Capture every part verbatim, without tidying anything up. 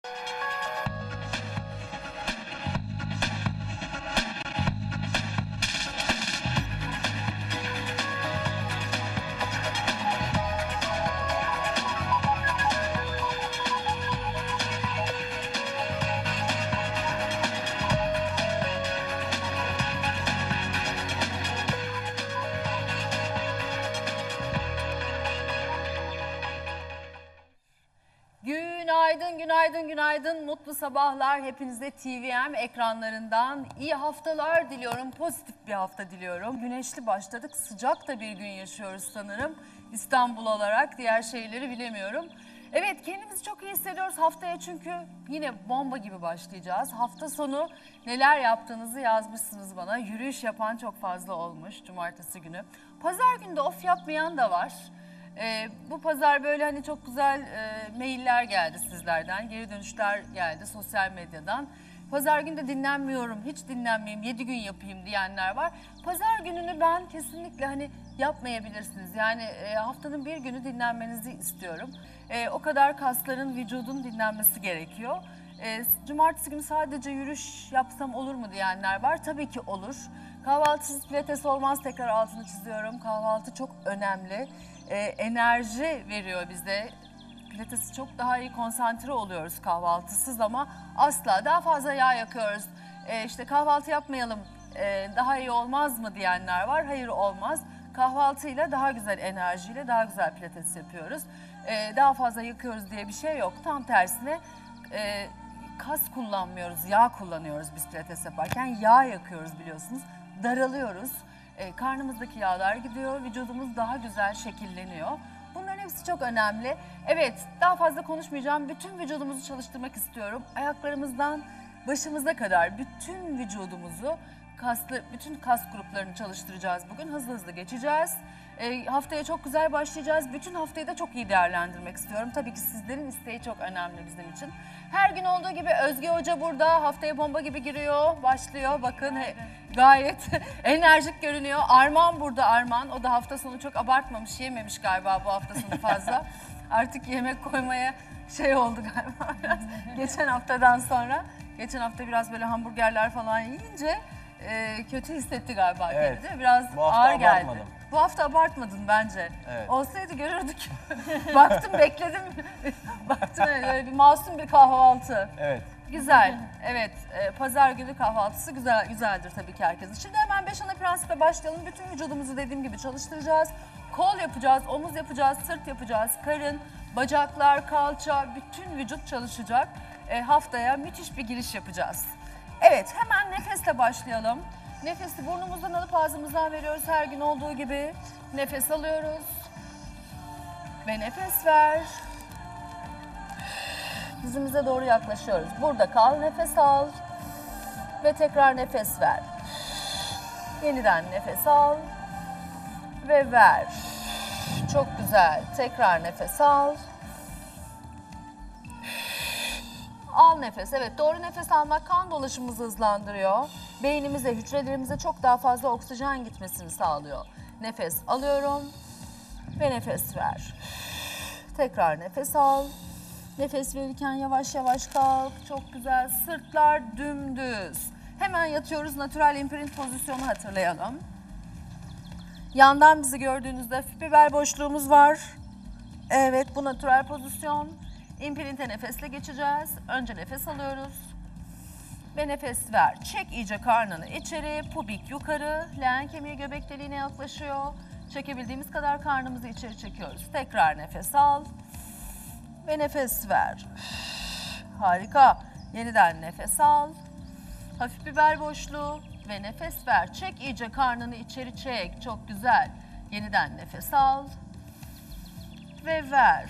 Günaydın, günaydın, günaydın. Mutlu sabahlar hepinize T V M ekranlarından. İyi haftalar diliyorum, pozitif bir hafta diliyorum. Güneşli başladık, sıcak da bir gün yaşıyoruz sanırım. İstanbul olarak diğer şehirleri bilemiyorum. Evet, kendimizi çok iyi hissediyoruz haftaya çünkü yine bomba gibi başlayacağız. Hafta sonu neler yaptığınızı yazmışsınız bana. Yürüyüş yapan çok fazla olmuş cumartesi günü. Pazar günü de of yapmayan da var. Ee, bu pazar böyle hani çok güzel e, mailler geldi sizlerden, geri dönüşler geldi sosyal medyadan. Pazar günü de dinlenmiyorum, hiç dinlenmeyeyim, yedi gün yapayım diyenler var. Pazar gününü ben kesinlikle hani yapmayabilirsiniz. Yani e, haftanın bir günü dinlenmenizi istiyorum. E, o kadar kasların, vücudun dinlenmesi gerekiyor. E, cumartesi günü sadece yürüyüş yapsam olur mu diyenler var. Tabii ki olur. Kahvaltısız pilates olmaz, tekrar altını çiziyorum. Kahvaltı çok önemli. Ee, enerji veriyor bize. Pilatesi çok daha iyi konsantre oluyoruz kahvaltısız ama asla daha fazla yağ yakıyoruz. Ee, işte kahvaltı yapmayalım ee, daha iyi olmaz mı diyenler var. Hayır, olmaz. Kahvaltıyla daha güzel enerjiyle daha güzel pilates yapıyoruz. Ee, daha fazla yakıyoruz diye bir şey yok. Tam tersine e, kas kullanmıyoruz, yağ kullanıyoruz biz pilates yaparken. Yağ yakıyoruz biliyorsunuz. Daralıyoruz. E, karnımızdaki yağlar gidiyor, vücudumuz daha güzel şekilleniyor. Bunların hepsi çok önemli. Evet, daha fazla konuşmayacağım. Bütün vücudumuzu çalıştırmak istiyorum. Ayaklarımızdan başımıza kadar bütün vücudumuzu, kaslı, bütün kas gruplarını çalıştıracağız bugün. Hızlı hızlı geçeceğiz. E, haftaya çok güzel başlayacağız. Bütün haftayı da çok iyi değerlendirmek istiyorum. Tabii ki sizlerin isteği çok önemli bizim için. Her gün olduğu gibi Özge Hoca burada. Haftaya bomba gibi giriyor, başlıyor. Bakın he, gayet enerjik görünüyor. Arman burada, Arman. O da hafta sonu çok abartmamış, yememiş galiba bu hafta sonu fazla. Artık yemek koymaya şey oldu galiba. Geçen haftadan sonra. Geçen hafta biraz böyle hamburgerler falan yiyince e, kötü hissetti galiba Evet. kendini. Biraz ağır geldi. Bu hafta abartmadın bence. Evet. Olsaydı görürdük. Baktım, bekledim. Baktım öyle bir masum bir kahvaltı. Evet. Güzel. Evet. E, pazar günü kahvaltısı güzel güzeldir tabii ki herkesin. Şimdi hemen beş ana prensiple başlayalım. Bütün vücudumuzu dediğim gibi çalıştıracağız. Kol yapacağız, omuz yapacağız, sırt yapacağız, karın, bacaklar, kalça, bütün vücut çalışacak. E, haftaya müthiş bir giriş yapacağız. Evet, hemen nefesle başlayalım. Nefesi burnumuzdan alıp ağzımızdan veriyoruz her gün olduğu gibi. Nefes alıyoruz. Ve nefes ver. Dizimize doğru yaklaşıyoruz. Burada kal, nefes al. Ve tekrar nefes ver. Yeniden nefes al. Ve ver. Çok güzel. Tekrar nefes al. Al nefes. Evet, doğru nefes almak kan dolaşımımızı hızlandırıyor. Beynimize, hücrelerimize çok daha fazla oksijen gitmesini sağlıyor. Nefes alıyorum ve nefes ver. Tekrar nefes al. Nefes verirken yavaş yavaş kalk. Çok güzel. Sırtlar dümdüz. Hemen yatıyoruz. Natural imprint pozisyonu hatırlayalım. Yandan bizi gördüğünüzde hafif bir bel boşluğumuz var. Evet, bu natural pozisyon. İmprinte nefesle geçeceğiz. Önce nefes alıyoruz. Ve nefes ver. Çek iyice karnını içeri. Pubik yukarı. Leğen kemiği göbek deliğine yaklaşıyor. Çekebildiğimiz kadar karnımızı içeri çekiyoruz. Tekrar nefes al. Ve nefes ver. Harika. Yeniden nefes al. Hafif bir bel boşluğu. Ve nefes ver. Çek iyice karnını içeri çek. Çok güzel. Yeniden nefes al. Ve ver.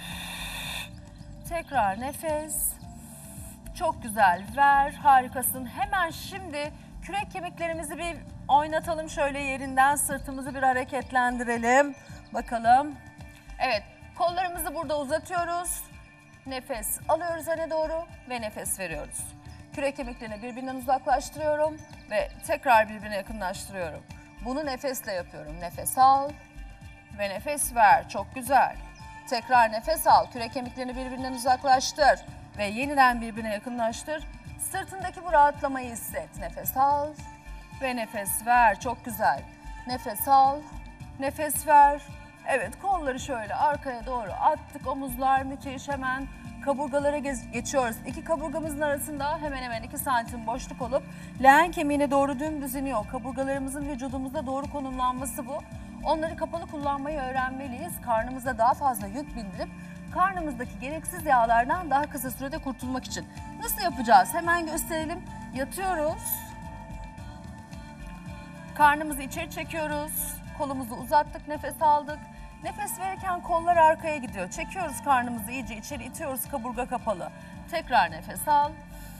Tekrar nefes. Çok güzel. Ver. Harikasın. Hemen şimdi kürek kemiklerimizi bir oynatalım. Şöyle yerinden sırtımızı bir hareketlendirelim. Bakalım. Evet. Kollarımızı burada uzatıyoruz. Nefes alıyoruz öne doğru ve nefes veriyoruz. Kürek kemiklerini birbirinden uzaklaştırıyorum ve tekrar birbirine yakınlaştırıyorum. Bunu nefesle yapıyorum. Nefes al ve nefes ver. Çok güzel. Tekrar nefes al. Kürek kemiklerini birbirinden uzaklaştır. ve yeniden birbirine yakınlaştır. Sırtındaki bu rahatlamayı hisset. Nefes al ve nefes ver. Çok güzel. Nefes al, nefes ver. Evet, kolları şöyle arkaya doğru attık. Omuzlar müthiş. Hemen kaburgalara geçiyoruz. İki kaburgamızın arasında hemen hemen iki santim boşluk olup leğen kemiğine doğru dümdüz iniyor. Kaburgalarımızın vücudumuzda doğru konumlanması bu. Onları kapalı kullanmayı öğrenmeliyiz. Karnımıza daha fazla yük bindirip karnımızdaki gereksiz yağlardan daha kısa sürede kurtulmak için. Nasıl yapacağız? Hemen gösterelim. Yatıyoruz. Karnımızı içeri çekiyoruz. Kolumuzu uzattık, nefes aldık. Nefes verirken kollar arkaya gidiyor. Çekiyoruz karnımızı iyice içeri itiyoruz, kaburga kapalı. Tekrar nefes al.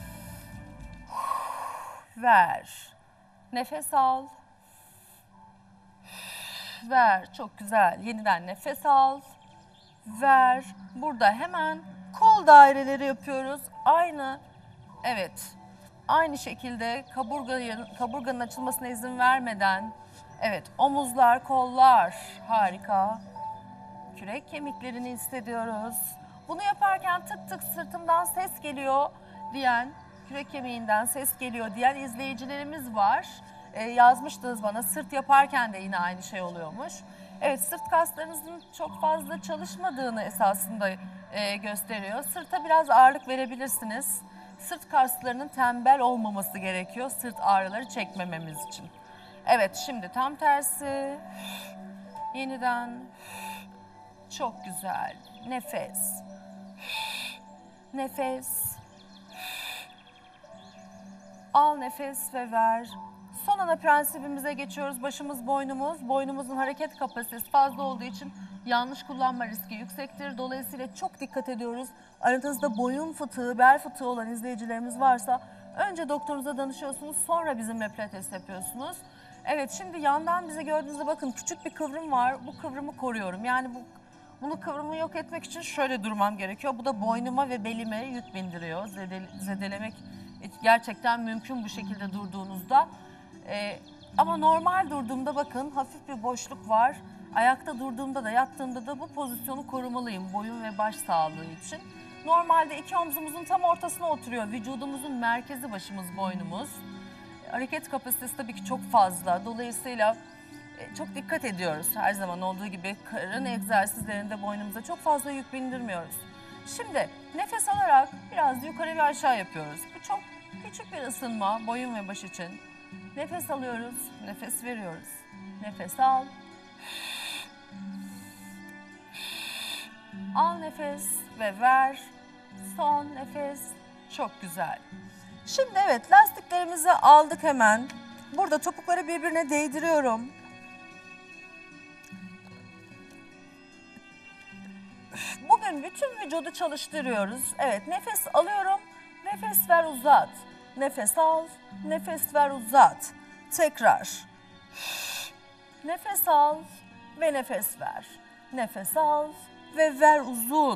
Ver. Nefes al. Ver. Çok güzel. Yeniden nefes al. Ver. Burada hemen kol daireleri yapıyoruz. Aynı. Evet. Aynı şekilde kaburganın, kaburganın açılmasına izin vermeden. Evet. Omuzlar, kollar. Harika. Kürek kemiklerini hissediyoruz. Bunu yaparken tık tık sırtımdan ses geliyor diyen, kürek kemiğinden ses geliyor diyen izleyicilerimiz var. Ee, yazmıştınız bana, sırt yaparken de yine aynı şey oluyormuş. Evet, sırt kaslarınızın çok fazla çalışmadığını esasında e, gösteriyor. Sırta biraz ağırlık verebilirsiniz. Sırt kaslarının tembel olmaması gerekiyor sırt ağrıları çekmememiz için. Evet, şimdi tam tersi. Yeniden. Çok güzel. Nefes. Nefes. Al nefes ve ver. Son ana prensibimize geçiyoruz. Başımız boynumuz. Boynumuzun hareket kapasitesi fazla olduğu için yanlış kullanma riski yüksektir. Dolayısıyla çok dikkat ediyoruz. Aranızda boyun fıtığı, bel fıtığı olan izleyicilerimiz varsa önce doktorunuza danışıyorsunuz. Sonra bizimle pilates yapıyorsunuz. Evet, şimdi yandan bize gördüğünüzde bakın küçük bir kıvrım var. Bu kıvrımı koruyorum. Yani bu Bunu kıvrımı yok etmek için şöyle durmam gerekiyor. Bu da boynuma ve belime yük bindiriyor. Zedele, zedelemek gerçekten mümkün bu şekilde durduğunuzda. Ee, ama normal durduğumda bakın hafif bir boşluk var. Ayakta durduğumda da yattığımda da bu pozisyonu korumalıyım boyun ve baş sağlığı için. Normalde iki omzumuzun tam ortasına oturuyor. Vücudumuzun merkezi başımız, boynumuz. Hareket kapasitesi tabii ki çok fazla. Dolayısıyla çok dikkat ediyoruz. Her zaman olduğu gibi karın egzersizlerinde boynumuza çok fazla yük bindirmiyoruz. Şimdi nefes alarak biraz yukarı ve aşağı yapıyoruz. Bu çok küçük bir ısınma boyun ve baş için. Nefes alıyoruz, nefes veriyoruz. Nefes al. Al nefes ve ver. Son nefes. Çok güzel. Şimdi evet, lastiklerimizi aldık hemen. Burada topukları birbirine değdiriyorum. Bugün bütün vücudu çalıştırıyoruz. Evet, nefes alıyorum, nefes ver, uzat. Nefes al, nefes ver, uzat. Tekrar. Nefes al ve nefes ver. Nefes al ve ver uzun.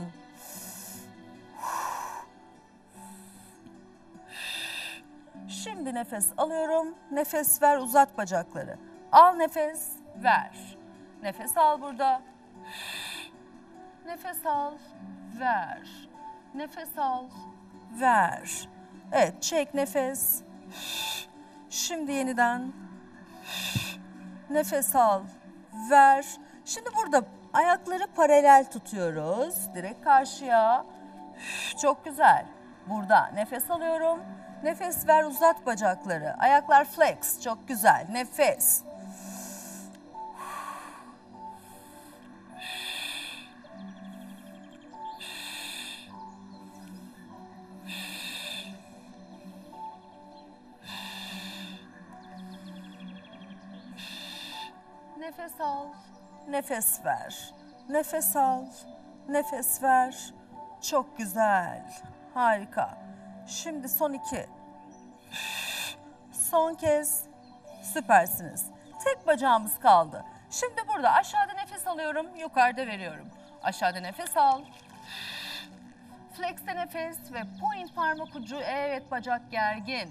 Şimdi nefes alıyorum, nefes ver, uzat bacakları. Al nefes, ver. Nefes al burada. Nefes al, ver. Nefes al, ver. Evet, çek nefes. Şimdi yeniden. Nefes al, ver. Şimdi burada ayakları paralel tutuyoruz. Direkt karşıya. Çok güzel. Burada nefes alıyorum. Nefes ver, uzat bacakları. Ayaklar flex. Çok güzel. Nefes. Nefes al, nefes ver. Nefes al, nefes ver. Çok güzel. Harika. Şimdi son iki. Son kez. Süpersiniz. Tek bacağımız kaldı. Şimdi burada aşağıda nefes alıyorum, yukarıda veriyorum. Aşağıda nefes al. Flex'te nefes ve point parmak ucu. Evet, bacak gergin.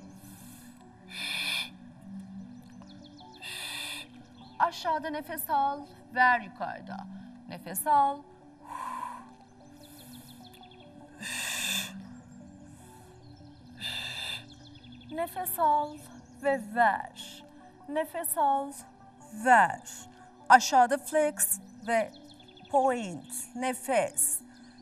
Aşağıda nefes al, ver yukarıda. Nefes al. Nefes al ve ver. Nefes al, ver. Aşağıda flex ve point. Nefes.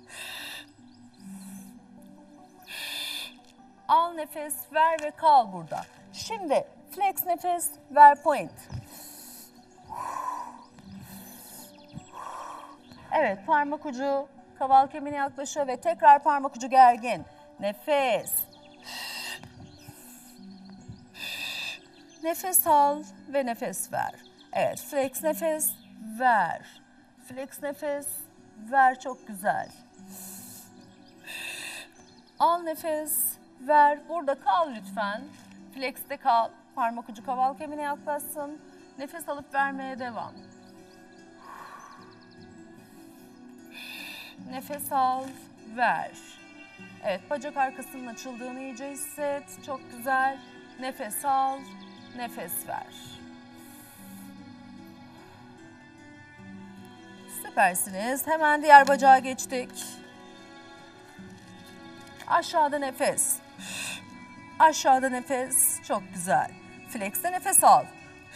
Al nefes, ver ve kal burada. Şimdi flex nefes, ver point. Evet, parmak ucu kaval kemiğine yaklaşıyor ve tekrar parmak ucu gergin. Nefes. Nefes al ve nefes ver. Evet, flex nefes, ver. Flex nefes, ver, çok güzel. Al nefes, ver. Burada kal lütfen. Flex'te kal. Parmak ucu kaval kemiğine yaklaşsın. Nefes alıp vermeye devam. Nefes al, ver. Evet, bacak arkasının açıldığını iyice hisset. Çok güzel. Nefes al, nefes ver. Süpersiniz. Hemen diğer bacağa geçtik. Aşağıda nefes. Aşağıda nefes. Çok güzel. Flex'te nefes al.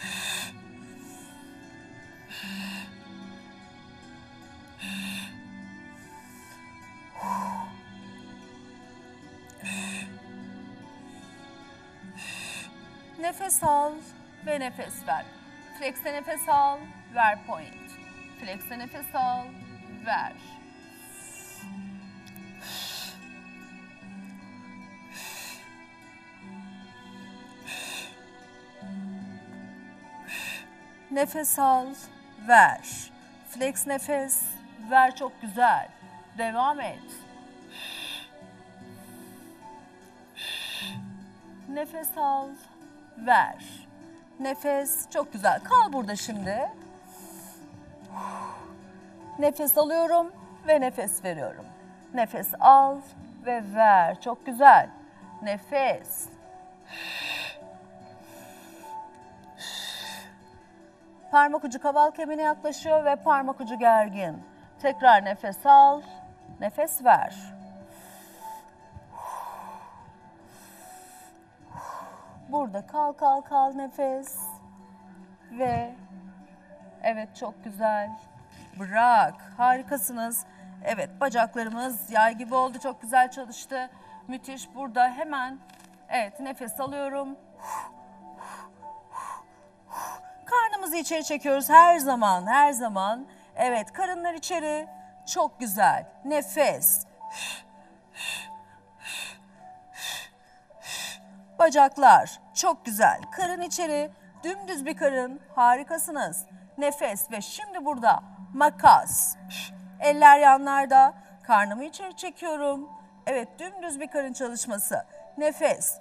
Nefes al ve nefes ver. Flex'te nefes al, ver point. Flex'te nefes al, ver. Nefes al, ver. Flex nefes, ver, çok güzel. Devam et. Nefes al, ver. Nefes, çok güzel. Kal burada şimdi. Nefes alıyorum ve nefes veriyorum. Nefes al ve ver. Çok güzel. Nefes. Parmak ucu kaval kemiğine yaklaşıyor ve parmak ucu gergin. Tekrar nefes al, nefes ver. Burada kal kal kal nefes. Ve evet, çok güzel. Bırak. Harikasınız. Evet, bacaklarımız yay gibi oldu. Çok güzel çalıştı. Müthiş. Burada hemen evet, nefes alıyorum. Karnımızı içeri çekiyoruz her zaman, her zaman. Evet, karınlar içeri. Çok güzel. Nefes. Bacaklar. Çok güzel. Karın içeri. Dümdüz bir karın. Harikasınız. Nefes ve şimdi burada makas. Eller yanlarda. Karnımı içeri çekiyorum. Evet, dümdüz bir karın çalışması. Nefes.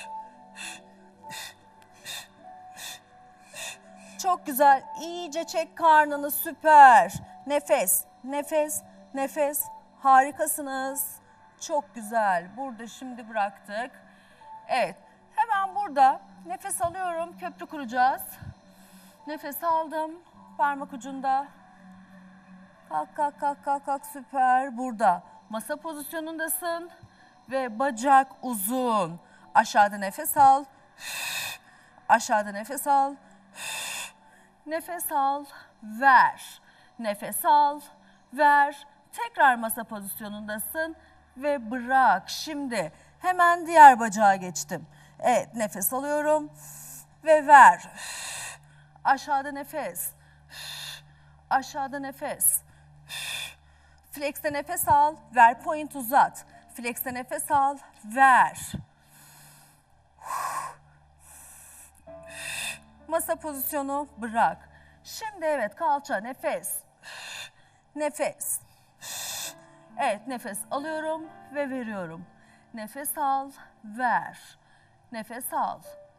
Çok güzel. İyice çek karnını. Süper. Nefes, nefes, nefes. Harikasınız. Çok güzel. Burada şimdi bıraktık. Evet. Hemen burada nefes alıyorum. Köprü kuracağız. Nefes aldım. Parmak ucunda. Kalk, kalk, kalk, kalk, kalk. Süper. Burada masa pozisyonundasın. Ve bacak uzun. Aşağıda nefes al. Aşağıda nefes al. Nefes al, ver. Nefes al, ver. Tekrar masa pozisyonundasın ve bırak. Şimdi hemen diğer bacağa geçtim. Evet, nefes alıyorum ve ver. Aşağıda nefes. Aşağıda nefes. Flex'te nefes al, ver, point uzat. Flex'te nefes al, ver. Masa pozisyonu bırak. Şimdi evet, kalça, nefes. Nefes. Evet, nefes alıyorum ve veriyorum. Nefes al, ver. Nefes al.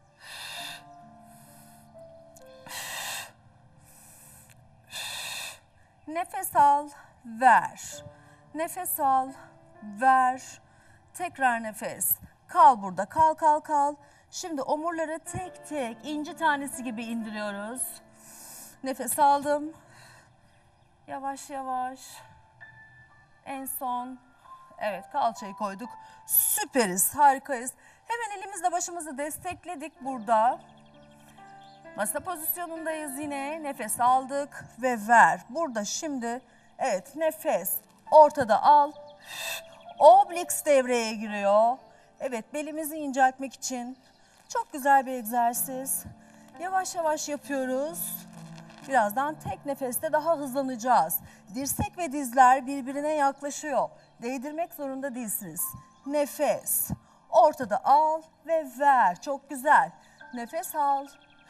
Nefes al, ver. Nefes al, ver. Tekrar nefes. Kal burada, kal kal kal. Şimdi omurları tek tek inci tanesi gibi indiriyoruz. Nefes aldım. Yavaş yavaş. En son. Evet, kalçayı koyduk. Süperiz, harikayız. Hemen elimizle başımızı destekledik burada. Masa pozisyonundayız yine. Nefes aldık ve ver. Burada şimdi evet nefes ortada al. Obliks devreye giriyor. Evet belimizi inceltmek için çok güzel bir egzersiz. Yavaş yavaş yapıyoruz. Birazdan tek nefeste daha hızlanacağız. Dirsek ve dizler birbirine yaklaşıyor. Değdirmek zorunda değilsiniz. Nefes. Ortada al ve ver. Çok güzel. Nefes al.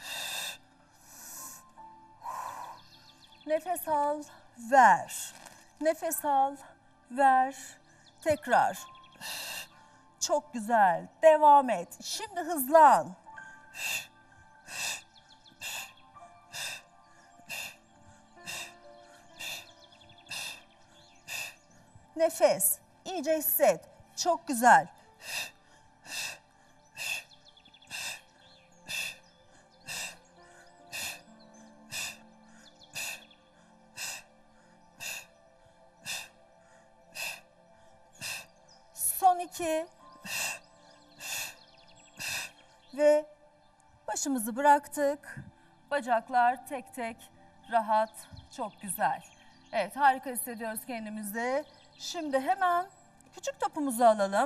Nefes al, ver. Nefes al, ver. Tekrar. Çok güzel. Devam et. Şimdi hızlan. Nefes. İyice hisset. Çok güzel. Son iki. Ve başımızı bıraktık. Bacaklar tek tek rahat. Çok güzel. Evet harika hissediyoruz kendimizi. Şimdi hemen küçük topumuzu alalım.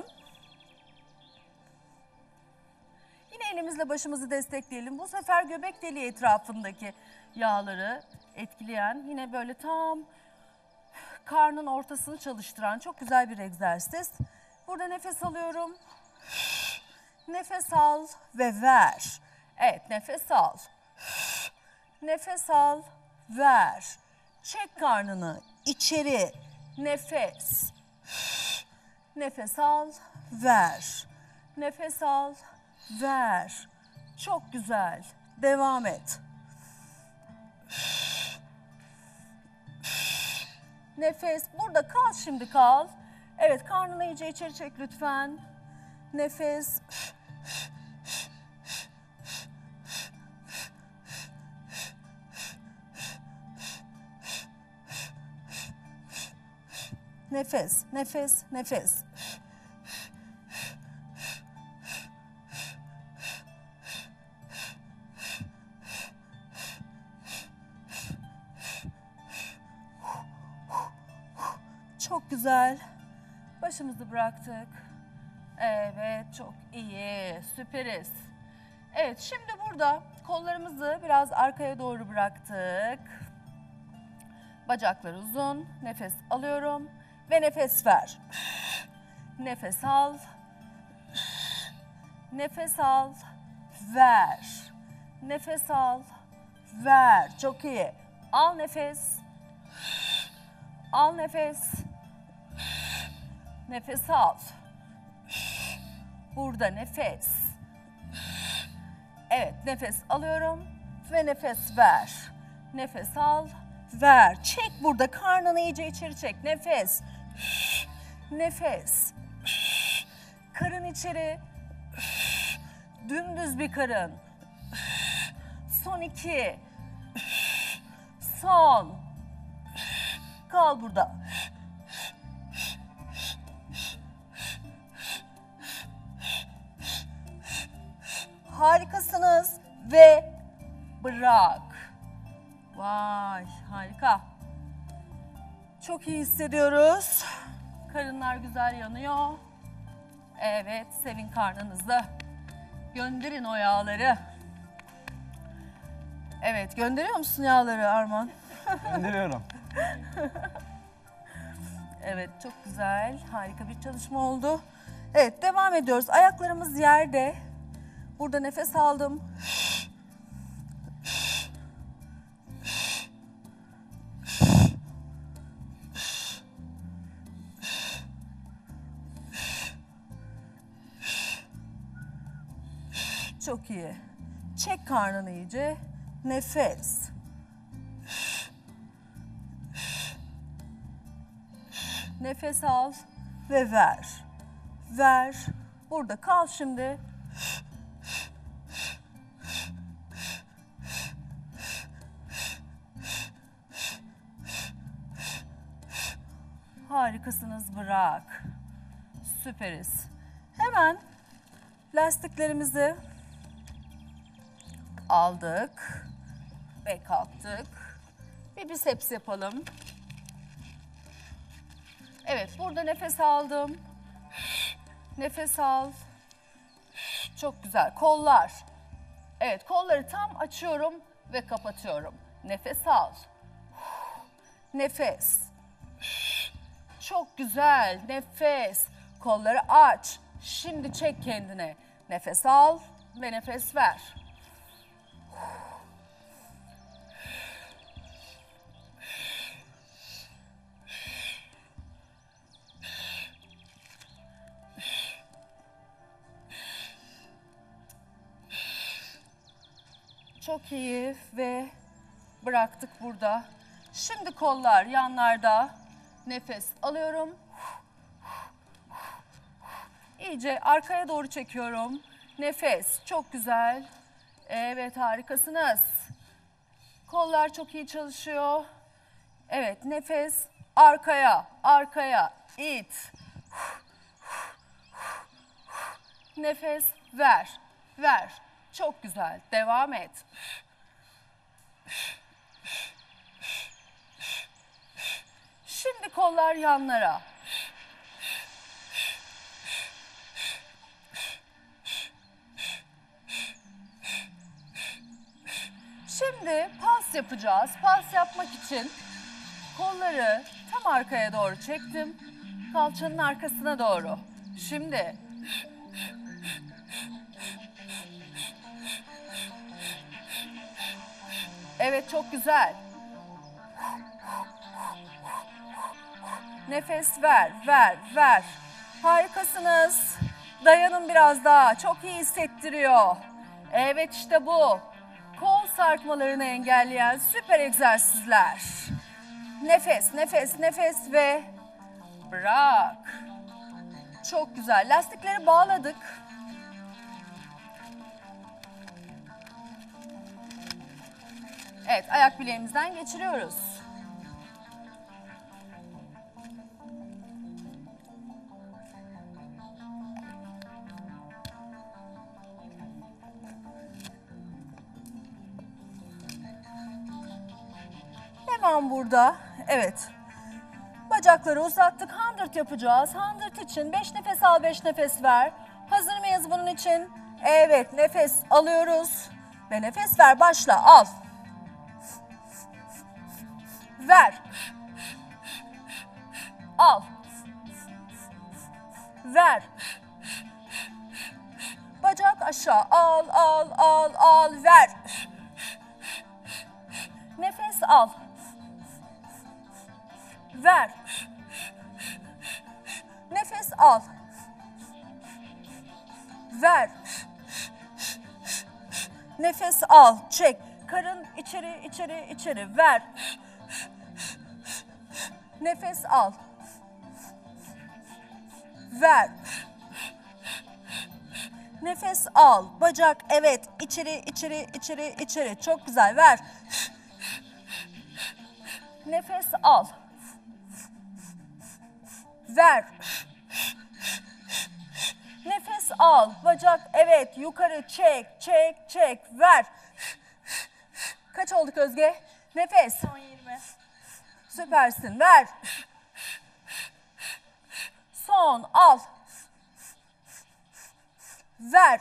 Yine elimizle başımızı destekleyelim. Bu sefer göbek deliği etrafındaki yağları etkileyen, yine böyle tam karnın ortasını çalıştıran çok güzel bir egzersiz. Burada nefes alıyorum. Nefes al ve ver. Evet nefes al. Nefes al, ver. Çek karnını içeri. Nefes. Nefes al, ver. Nefes al, ver. Çok güzel. Devam et. Nefes. Burada kal şimdi kal. Evet karnını iyice içeri çek lütfen. Nefes. Nefes, nefes, nefes. Çok güzel. Başımızı bıraktık. Evet, çok iyi. Süperiz. Evet, şimdi burada kollarımızı biraz arkaya doğru bıraktık. Bacaklar uzun. Nefes alıyorum ve nefes ver. Nefes al. Nefes al. Ver. Nefes al. Ver. Çok iyi. Al nefes. Al nefes. Nefes al. Burada nefes. Evet, nefes alıyorum ve nefes ver. Nefes al, ver. Çek burada, karnını iyice içeri çek. Nefes. Nefes. Karın içeri. Dümdüz bir karın. Son iki. Son. Kal burada. Harikasınız ve bırak. Vay harika. Çok iyi hissediyoruz. Karınlar güzel yanıyor. Evet, sevin karnınızı. Gönderin o yağları. Evet, gönderiyor musun yağları Arman? Gönderiyorum. Evet, çok güzel. Harika bir çalışma oldu. Evet, devam ediyoruz. Ayaklarımız yerde. Burada nefes aldım. Çok iyi. Çek karnını iyice. Nefes. Nefes al ve ver. Ver. Burada kal şimdi. Harikasınız, bırak. Süperiz. Hemen Lastiklerimizi aldık ve kalktık. Bir biceps yapalım. Evet, burada nefes aldım. Nefes al. Çok güzel. Kollar. Evet, kolları tam açıyorum ve kapatıyorum. Nefes al. Nefes. Çok güzel. Nefes. Kolları aç. Şimdi çek kendine. Nefes al ve nefes ver. Çok iyi ve bıraktık burada. Şimdi kollar yanlarda. Nefes alıyorum. İyice arkaya doğru çekiyorum. Nefes. Çok güzel. Evet, harikasınız. Kollar çok iyi çalışıyor. Evet, nefes arkaya, arkaya it. Nefes ver, ver. Çok güzel. Devam et. Şimdi kollar yanlara. Şimdi pas yapacağız. Pas yapmak için kolları tam arkaya doğru çektim. Kalçanın arkasına doğru. Şimdi evet, çok güzel. Nefes ver, ver, ver. Harikasınız. Dayanın biraz daha. Çok iyi hissettiriyor. Evet, işte bu. Kol sarkmalarını engelleyen süper egzersizler. Nefes, nefes, nefes ve bırak. Çok güzel. Lastikleri bağladık. Evet, ayak bileğimizden geçiriyoruz. Hemen burada, evet. Bacakları uzattık. Hundred yapacağız. Hundred için beş nefes al, beş nefes ver. Hazır mıyız bunun için? Evet, nefes alıyoruz. Ve nefes ver. Başla. Al. Ver. Al. Ver. Bacak aşağı. Al, al, al, al. Ver. Nefes al. Ver. Nefes al. Ver. Nefes al. Çek. Karın içeri, içeri, içeri. Ver. Nefes al. Ver. Nefes al. Bacak, evet. İçeri, içeri, içeri, içeri. Çok güzel. Ver. Nefes al. Ver. Nefes al. Bacak, evet. Yukarı çek, çek, çek. Ver. Kaç olduk Özge? Nefes. on yirmi. Süpersin. Ver. Son. Al. Ver.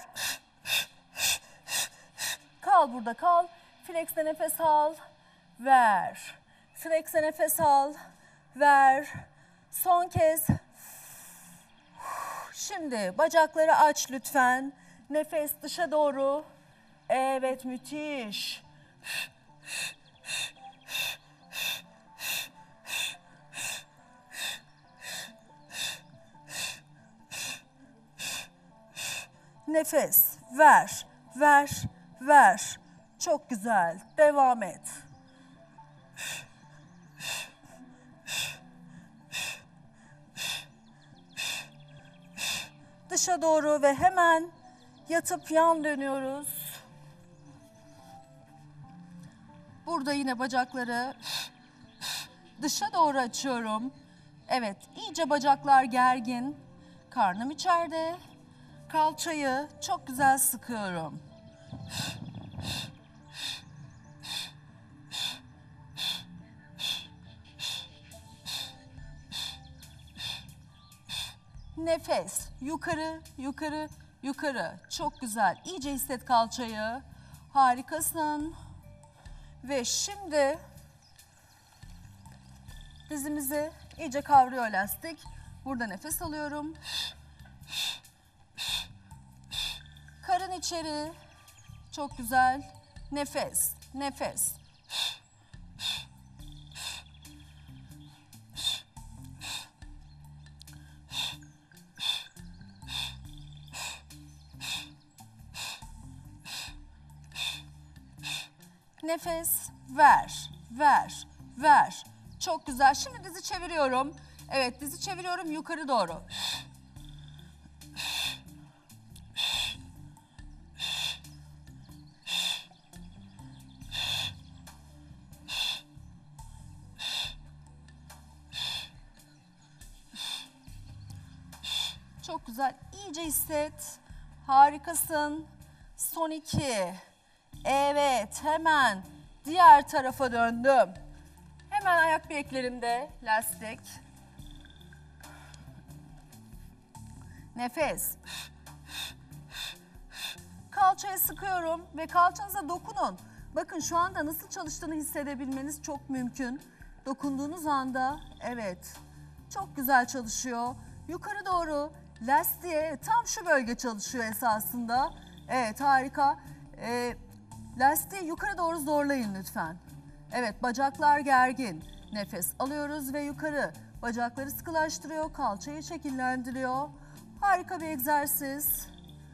Kal burada, kal. Flex'te nefes al. Ver. Flex'te nefes al. Ver. Son kez. Şimdi bacakları aç lütfen. Nefes dışa doğru. Evet, müthiş. Nefes ver, ver, ver. Çok güzel. Devam et. Dışa doğru ve hemen yatıp yan dönüyoruz. Burada yine bacakları dışa doğru açıyorum. Evet, iyice bacaklar gergin. Karnım içeride. kalçayı çok güzel sıkıyorum. Nefes. Yukarı, yukarı, yukarı. Çok güzel. İyice hisset kalçayı. Harikasın. Ve şimdi dizimizi iyice kavruyor lastik. Burada nefes alıyorum. Karın içeri. Çok güzel. Nefes, nefes. Nefes, ver, ver, ver. Çok güzel. Şimdi dizi çeviriyorum. Evet, dizi çeviriyorum yukarı doğru. Çok güzel. İyice hisset. Harikasın. Son iki. Evet, hemen diğer tarafa döndüm. Hemen ayak bileklerimde lastik. Nefes. Kalçaya sıkıyorum ve kalçanıza dokunun. Bakın şu anda nasıl çalıştığını hissedebilmeniz çok mümkün. Dokunduğunuz anda evet çok güzel çalışıyor. Yukarı doğru lastiğe tam şu bölge çalışıyor esasında. Evet harika. Ee, lastiği yukarı doğru zorlayın lütfen. Evet bacaklar gergin. Nefes alıyoruz ve yukarı. Bacakları sıkılaştırıyor, kalçayı şekillendiriyor. Harika bir egzersiz.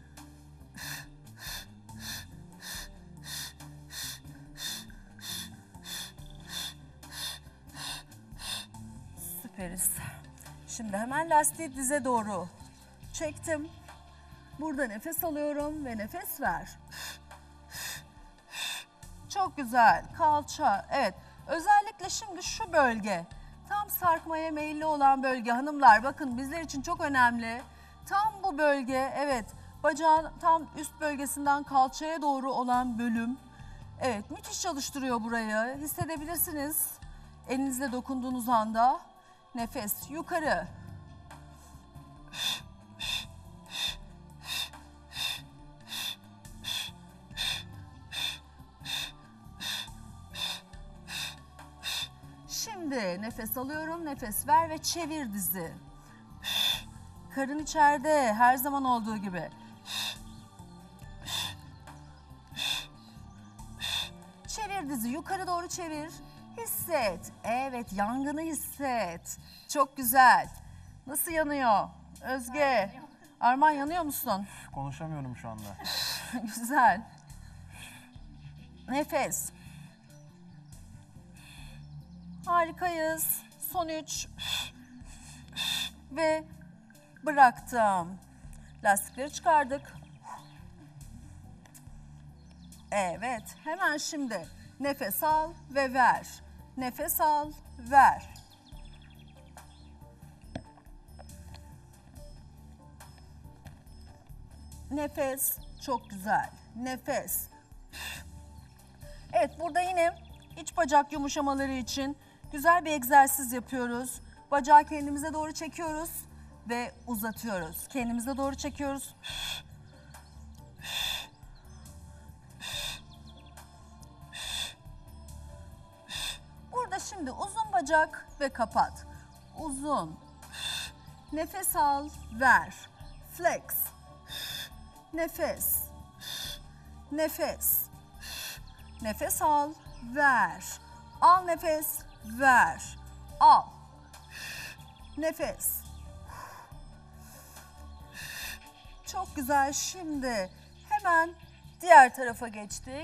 Süperiz. Şimdi hemen lastiği dize doğru çektim. Burada nefes alıyorum ve nefes ver. Çok güzel. Kalça. Evet. Özellikle şimdi şu bölge. Tam sarkmaya meyilli olan bölge. Hanımlar bakın bizler için çok önemli. Tam bu bölge. Evet. Bacağın tam üst bölgesinden kalçaya doğru olan bölüm. Evet. Müthiş çalıştırıyor burayı. Hissedebilirsiniz. Elinizle dokunduğunuz anda. Nefes yukarı. Şimdi nefes alıyorum, nefes ver ve çevir dizi. Karın içeride her zaman olduğu gibi. Çevir dizi, yukarı doğru çevir. Hisset. Evet, yangını hisset. Çok güzel. Nasıl yanıyor? Özge. Arman yanıyor musun? Konuşamıyorum şu anda. Güzel. Nefes. Harikayız. Son üç. Ve bıraktım. Lastikleri çıkardık. Evet. Hemen şimdi nefes al ve ver. Nefes al, ver. Nefes. Çok güzel. Nefes. Evet, burada yine iç bacak yumuşamaları için güzel bir egzersiz yapıyoruz. Bacağı kendimize doğru çekiyoruz ve uzatıyoruz. Kendimize doğru çekiyoruz. Burada şimdi uzun bacak ve kapat. Uzun. Nefes al, ver. Flex. Nefes. Nefes. Nefes al, ver. Al nefes, ver. Al. Nefes. Çok güzel. Şimdi hemen diğer tarafa geçtik.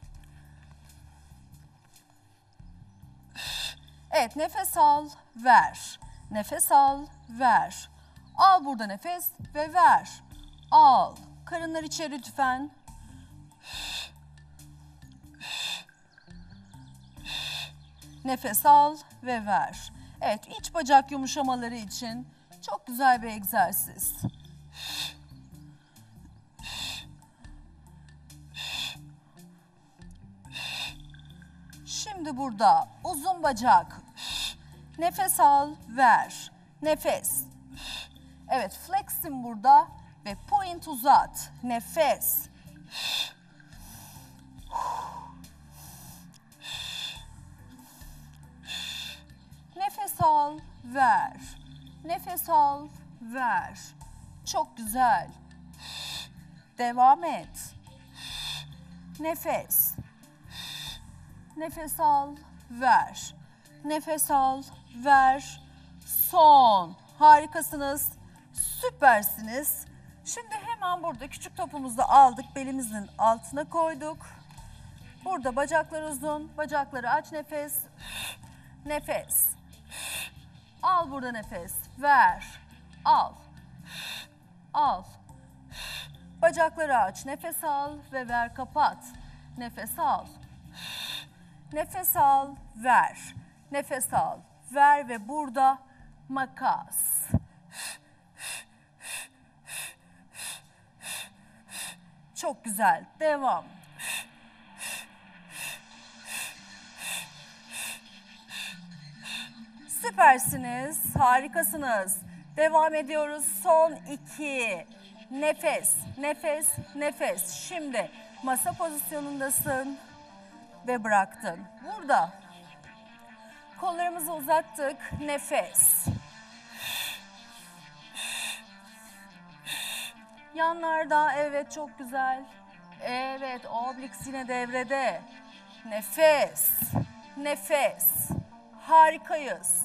Evet, nefes al, ver. Nefes al, ver. Al burada nefes ve ver. Al. Karınlar içeri lütfen. Nefes al ve ver. Evet, iç bacak yumuşamaları için çok güzel bir egzersiz. Şimdi burada uzun bacak. Nefes al, ver. Nefes. Evet, flex'im burada ve point uzat. Nefes. Nefes al, ver. Nefes al, ver. Çok güzel. Devam et. Nefes. Nefes al, ver. Nefes al, ver. Son. Harikasınız. Süpersiniz. Şimdi hemen burada küçük topumuzu aldık. Belimizin altına koyduk. Burada bacaklar uzun. Bacakları aç, nefes. Nefes. Al burada nefes. Ver. Al. Al. Bacakları aç. Nefes al ve ver. Kapat. Nefes al. Nefes al. Ver. Nefes al. Ver ve burada makas. Çok güzel. Devam. Süpersiniz. Harikasınız. Devam ediyoruz. Son iki. Nefes, nefes, nefes. Şimdi masa pozisyonundasın ve bıraktın. Burada kollarımızı uzattık. Nefes. Yanlarda, evet, çok güzel. Evet, obliks yine devrede. Nefes, nefes. Harikayız.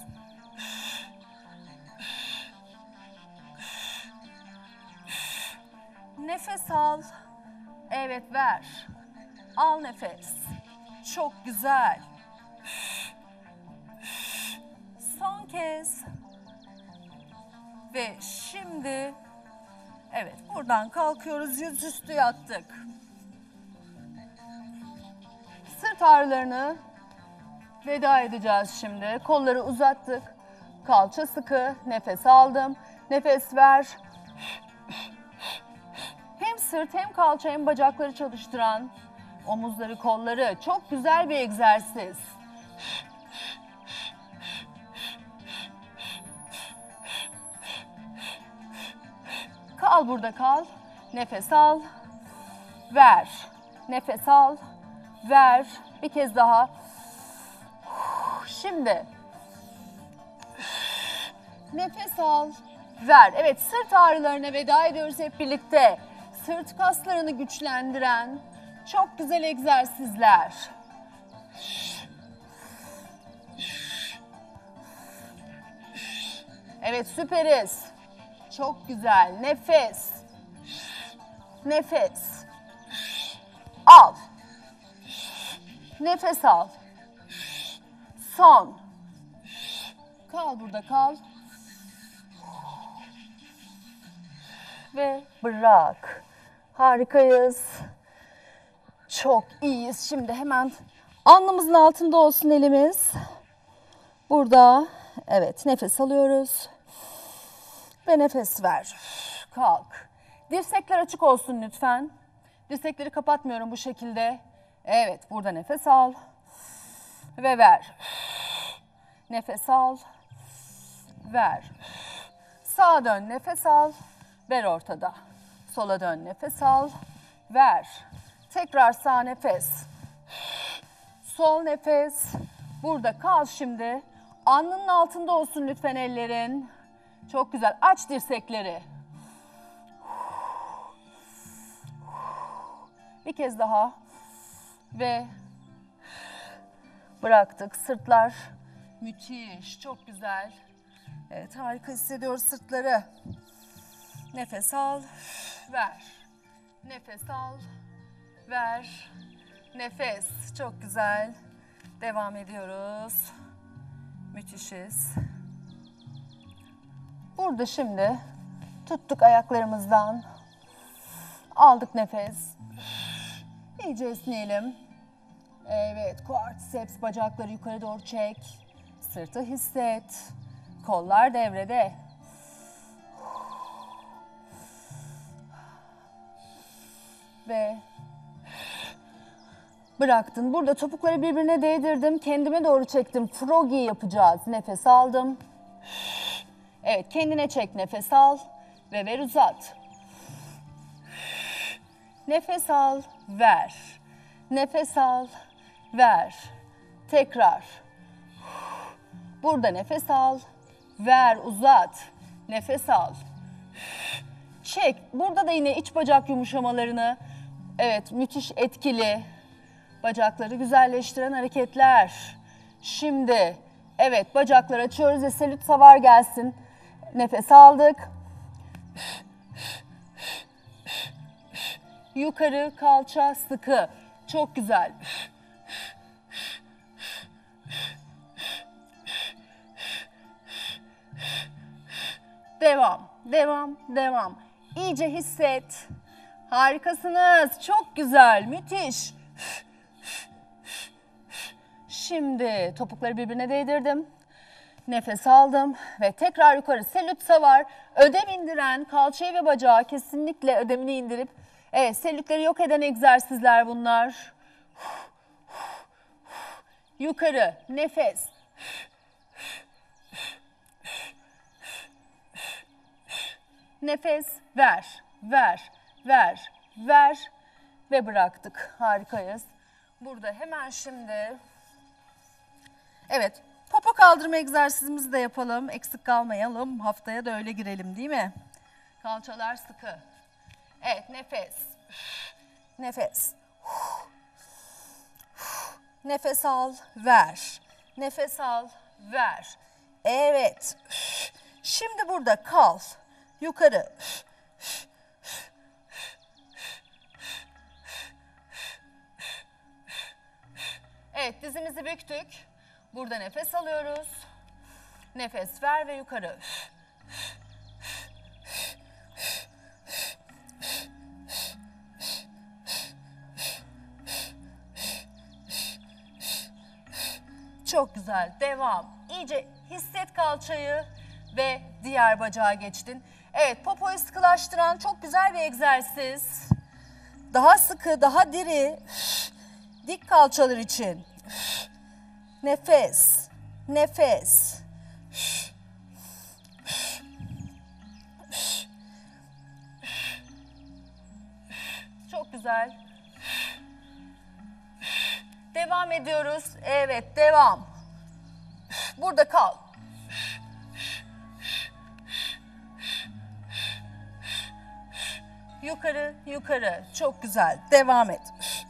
Nefes al. Evet, ver. Al nefes. Çok güzel. Son kez. Ve şimdi evet, buradan kalkıyoruz. Yüzüstü yattık. Sırt ağrılarını veda edeceğiz şimdi. Kolları uzattık. Kalça sıkı. Nefes aldım. Nefes ver. Hem sırt hem kalça hem bacakları çalıştıran omuzları, kolları. Çok güzel bir egzersiz. Kal burada, kal. Nefes al. Ver. Nefes al. Ver. Bir kez daha. Şimdi nefes al. Ver. Evet, sırt ağrılarına veda ediyoruz hep birlikte. Sırt kaslarını güçlendiren çok güzel egzersizler. Evet, süperiz. Çok güzel. Nefes. Nefes. Al. Nefes al. Son. Kal burada, kal. Ve bırak. Harikayız. Çok iyiyiz. Şimdi hemen alnımızın altında olsun elimiz. Burada. Evet, nefes alıyoruz. Ve nefes ver. Kalk. Dirsekler açık olsun lütfen. Dirsekleri kapatmıyorum bu şekilde. Evet, burada nefes al. Ve ver. Nefes al. Ver. Sağa dön, nefes al. Ver ortada. Sola dön, nefes al. Ver. Tekrar sağ nefes. Sol nefes. Burada kal şimdi. Alnının altında olsun lütfen ellerin. Çok güzel. Aç dirsekleri. Bir kez daha. Ve bıraktık. Sırtlar müthiş. Çok güzel. Evet, harika hissediyoruz sırtları. Nefes al. Ver. Nefes al. Ver. Nefes. Çok güzel. Devam ediyoruz. Müthişiz. Burada şimdi tuttuk ayaklarımızdan. Aldık nefes. İyice esneyelim. Evet, quadriceps, bacakları yukarı doğru çek. Sırtı hisset. Kollar devrede. Ve Bıraktın. Burada topukları birbirine değdirdim. Kendime doğru çektim. Froggy yapacağız. Nefes aldım. Evet, kendine çek, nefes al ve ver, uzat. Nefes al, ver. Nefes al, ver. Tekrar. Burada nefes al, ver, uzat. Nefes al. Çek. Burada da yine iç bacak yumuşamalarını, evet, müthiş etkili. Bacakları güzelleştiren hareketler. Şimdi, evet, bacakları açıyoruz ve selüt savar gelsin. Nefes aldık. Yukarı, kalça sıkı. Çok güzel. Devam, devam, devam. İyice hisset. Harikasınız. Çok güzel, müthiş. Şimdi topukları birbirine değdirdim. Nefes aldım ve tekrar yukarı. Selüt savar. Ödem indiren kalçayı ve bacağı kesinlikle ödemini indirip, evet, selülitleri yok eden egzersizler bunlar. Yukarı, nefes. Nefes, ver, ver, ver, ver ve bıraktık. Harikayız. Burada hemen şimdi, evet, popo kaldırma egzersizimizi de yapalım. Eksik kalmayalım. Haftaya da öyle girelim, değil mi? Kalçalar sıkı. Evet, nefes. Nefes. Nefes al, ver. Nefes al, ver. Evet. Şimdi burada kal. Yukarı. Evet, dizimizi büktük. Burada nefes alıyoruz. Nefes ver ve yukarı. Çok güzel. Devam. İyice hisset kalçayı ve diğer bacağa geçtin. Evet, popoyu sıkılaştıran çok güzel bir egzersiz. Daha sıkı, daha diri. Dik kalçalar için. Nefes. Nefes. Çok güzel. Devam ediyoruz. Evet, devam. Burada kal. Yukarı, yukarı. Çok güzel. Devam et.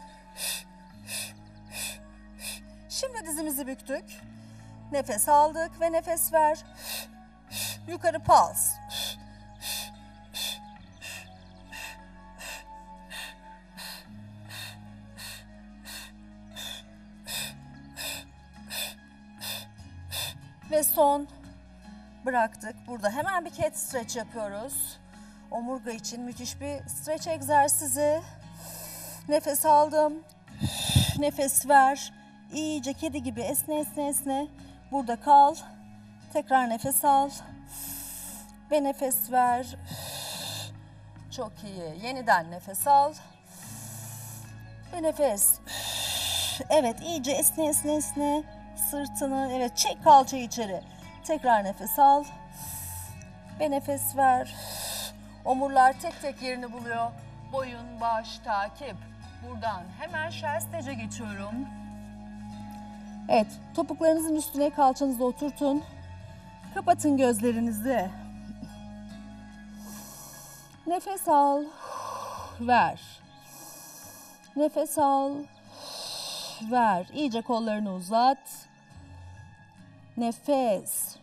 Şimdi dizimizi büktük. Nefes aldık ve nefes ver. Yukarı pulse. Ve son, bıraktık. Burada hemen bir cat stretch yapıyoruz. Omurga için müthiş bir stretch egzersizi. Nefes aldım. Nefes ver. İyice kedi gibi esne esne esne. Burada kal. Tekrar nefes al. Ve nefes ver. Çok iyi. Yeniden nefes al. Ve nefes. Evet, iyice esne esne esne. Sırtını, evet, çek kalçayı içeri. Tekrar nefes al. Ve nefes ver. Omurlar tek tek yerini buluyor. Boyun, baş, takip. Buradan hemen şelstece geçiyorum. Evet, topuklarınızın üstüne kalçanızı oturtun. Kapatın gözlerinizi. Nefes al. Ver. Nefes al. Ver. İyice kollarını uzat. Nefes.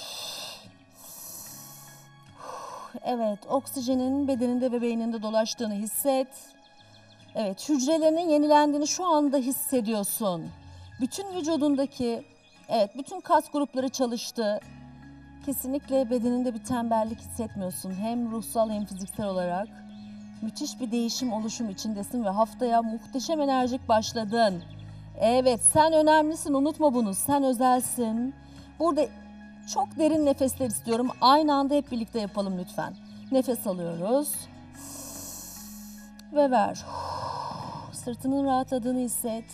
Evet, oksijenin bedeninde ve beyninde dolaştığını hisset. Evet, hücrelerinin yenilendiğini şu anda hissediyorsun. Bütün vücudundaki, evet, bütün kas grupları çalıştı. Kesinlikle bedeninde bir tembellik hissetmiyorsun. Hem ruhsal hem fiziksel olarak. Müthiş bir değişim, oluşum içindesin ve haftaya muhteşem enerjik başladın. Evet, sen önemlisin, unutma bunu. Sen özelsin. Burada çok derin nefesler istiyorum. Aynı anda hep birlikte yapalım lütfen. Nefes alıyoruz. Ve ver. Sırtının rahatladığını hisset.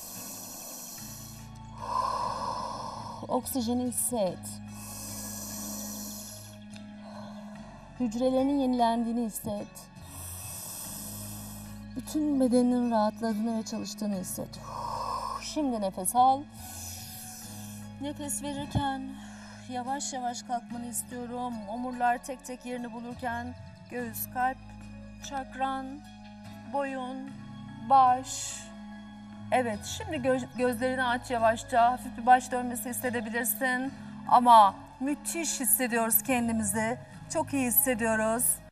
Oksijeni hisset. Hücrelerinin yenilendiğini hisset. Bütün bedeninin rahatladığını ve çalıştığını hisset. Şimdi nefes al. Nefes verirken yavaş yavaş kalkmanı istiyorum. Omurlar tek tek yerini bulurken göğüs, kalp, çakran, boyun, baş. Evet, şimdi gö- gözlerini aç yavaşça. Hafif bir baş dönmesi hissedebilirsin. Ama müthiş hissediyoruz kendimizi. Çok iyi hissediyoruz.